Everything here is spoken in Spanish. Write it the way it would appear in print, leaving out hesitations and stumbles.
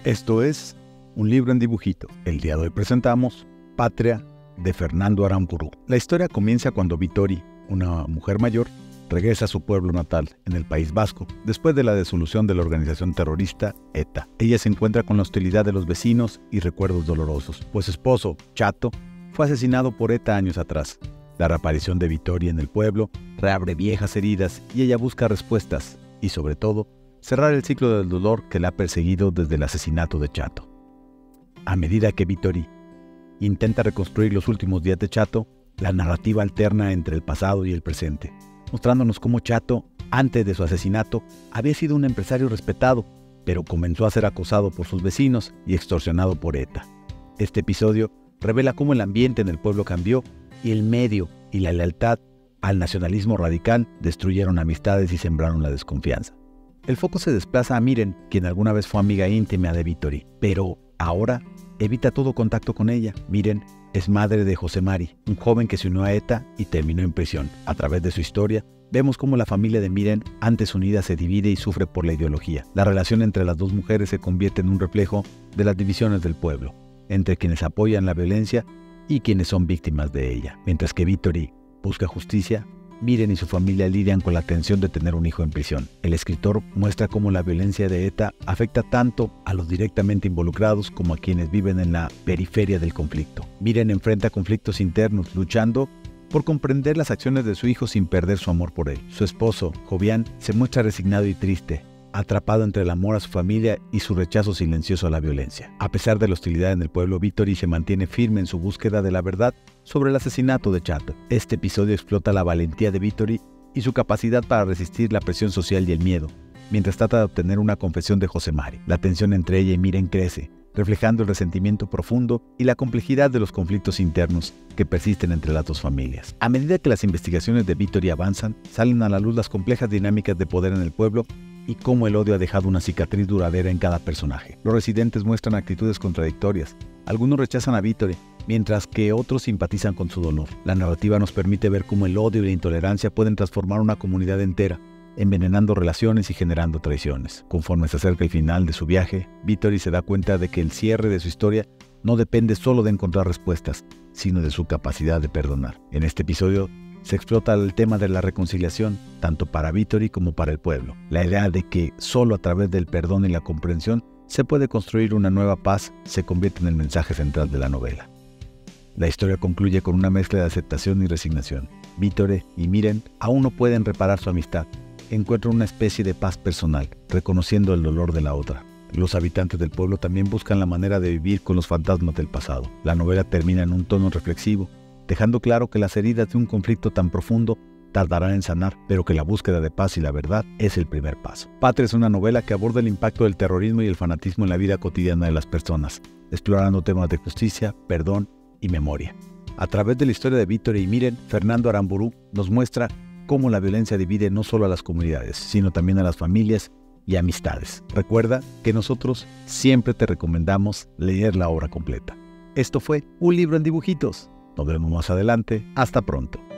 Esto es Un libro en dibujito. El día de hoy presentamos Patria, de Fernando Aramburu. La historia comienza cuando Vittori, una mujer mayor, regresa a su pueblo natal, en el País Vasco, después de la disolución de la organización terrorista ETA. Ella se encuentra con la hostilidad de los vecinos y recuerdos dolorosos, pues su esposo, Chato, fue asesinado por ETA años atrás. La reaparición de Vittori en el pueblo reabre viejas heridas y ella busca respuestas y, sobre todo, cerrar el ciclo del dolor que la ha perseguido desde el asesinato de Chato. A medida que Vittori intenta reconstruir los últimos días de Chato, la narrativa alterna entre el pasado y el presente, mostrándonos cómo Chato, antes de su asesinato, había sido un empresario respetado, pero comenzó a ser acosado por sus vecinos y extorsionado por ETA. Este episodio revela cómo el ambiente en el pueblo cambió y el medio y la lealtad al nacionalismo radical destruyeron amistades y sembraron la desconfianza. El foco se desplaza a Miren, quien alguna vez fue amiga íntima de Vittori, pero ahora evita todo contacto con ella. Miren es madre de José Mari, un joven que se unió a ETA y terminó en prisión. A través de su historia, vemos cómo la familia de Miren, antes unida, se divide y sufre por la ideología. La relación entre las dos mujeres se convierte en un reflejo de las divisiones del pueblo, entre quienes apoyan la violencia y quienes son víctimas de ella. Mientras que Vittori busca justicia, Miren y su familia lidian con la tensión de tener un hijo en prisión. El escritor muestra cómo la violencia de ETA afecta tanto a los directamente involucrados como a quienes viven en la periferia del conflicto. Miren enfrenta conflictos internos, luchando por comprender las acciones de su hijo sin perder su amor por él. Su esposo, Jovian, se muestra resignado y triste, atrapado entre el amor a su familia y su rechazo silencioso a la violencia. A pesar de la hostilidad en el pueblo, Vittori se mantiene firme en su búsqueda de la verdad sobre el asesinato de Chato. Este episodio explota la valentía de Vittori y su capacidad para resistir la presión social y el miedo, mientras trata de obtener una confesión de José Mari. La tensión entre ella y Miren crece, reflejando el resentimiento profundo y la complejidad de los conflictos internos que persisten entre las dos familias. A medida que las investigaciones de Vittori avanzan, salen a la luz las complejas dinámicas de poder en el pueblo y cómo el odio ha dejado una cicatriz duradera en cada personaje. Los residentes muestran actitudes contradictorias. Algunos rechazan a Vittori, mientras que otros simpatizan con su dolor. La narrativa nos permite ver cómo el odio y la intolerancia pueden transformar una comunidad entera, envenenando relaciones y generando traiciones. Conforme se acerca el final de su viaje, Vittori se da cuenta de que el cierre de su historia no depende solo de encontrar respuestas, sino de su capacidad de perdonar. En este episodio se explota el tema de la reconciliación, tanto para Vittori como para el pueblo. La idea de que solo a través del perdón y la comprensión se puede construir una nueva paz se convierte en el mensaje central de la novela. La historia concluye con una mezcla de aceptación y resignación. Vittori y Miren aún no pueden reparar su amistad. Encuentran una especie de paz personal, reconociendo el dolor de la otra. Los habitantes del pueblo también buscan la manera de vivir con los fantasmas del pasado. La novela termina en un tono reflexivo, dejando claro que las heridas de un conflicto tan profundo tardarán en sanar, pero que la búsqueda de paz y la verdad es el primer paso. Patria es una novela que aborda el impacto del terrorismo y el fanatismo en la vida cotidiana de las personas, explorando temas de justicia, perdón y memoria. A través de la historia de Vittori y Miren, Fernando Aramburu nos muestra cómo la violencia divide no solo a las comunidades, sino también a las familias y amistades. Recuerda que nosotros siempre te recomendamos leer la obra completa. Esto fue Un libro en dibujitos. Nos vemos más adelante. Hasta pronto.